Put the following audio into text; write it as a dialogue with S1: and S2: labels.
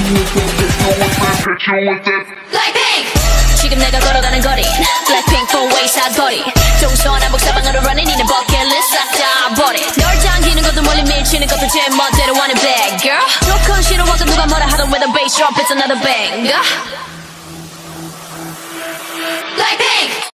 S1: Blackpink 지금 내가 걸어가는 거리 Blackpink four-way 사거리 동서남북 사방으로 running 이는 bucket-list 싹 다 버리 널 당기는 것도 멀리 밀치는 것도 제 멋대로 하는 bad girl 조금 싫어하고 누가 뭐라 하던 with a bass drop it's another banger Blackpink